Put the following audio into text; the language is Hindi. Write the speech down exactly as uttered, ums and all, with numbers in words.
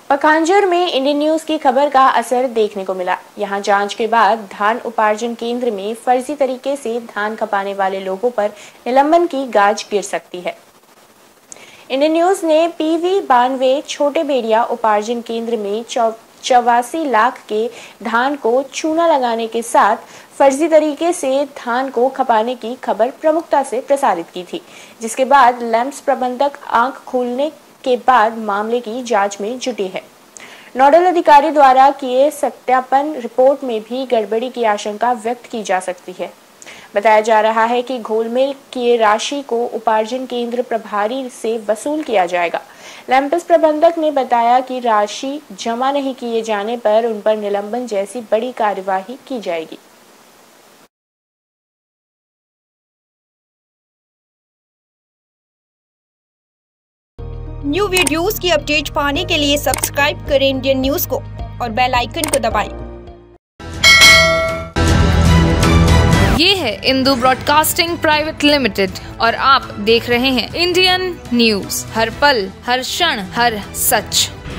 पखांजूर में इंडियन न्यूज की खबर का असर देखने को मिला। यहां जांच के बाद धान उपार्जन केंद्र में फर्जी तरीके से धान खपाने वाले लोगों पर निलंबन की गाज गिर सकती है। इंडियन न्यूज ने पीवी बानवे छोटे बेड़िया उपार्जन केंद्र में चौवासी लाख के धान को चूना लगाने के साथ फर्जी तरीके से धान को खपाने की खबर प्रमुखता से प्रसारित की थी, जिसके बाद लैंप्स प्रबंधक आंख खोलने के बाद मामले की जांच में जुटी है। नोडल अधिकारी द्वारा किए सत्यापन रिपोर्ट में भी गड़बड़ी की आशंका व्यक्त की जा सकती है। बताया जा रहा है कि घोलमेल किए राशि को उपार्जन केंद्र प्रभारी से वसूल किया जाएगा। लैंप्स प्रबंधक ने बताया कि राशि जमा नहीं किए जाने पर उन पर निलंबन जैसी बड़ी कार्यवाही की जाएगी। न्यू वीडियोस की अपडेट पाने के लिए सब्सक्राइब करें इंडियन न्यूज को और बेल आइकन को दबाएं। ये है इंदू ब्रॉडकास्टिंग प्राइवेट लिमिटेड और आप देख रहे हैं इंडियन न्यूज, हर पल, हर क्षण, हर सच।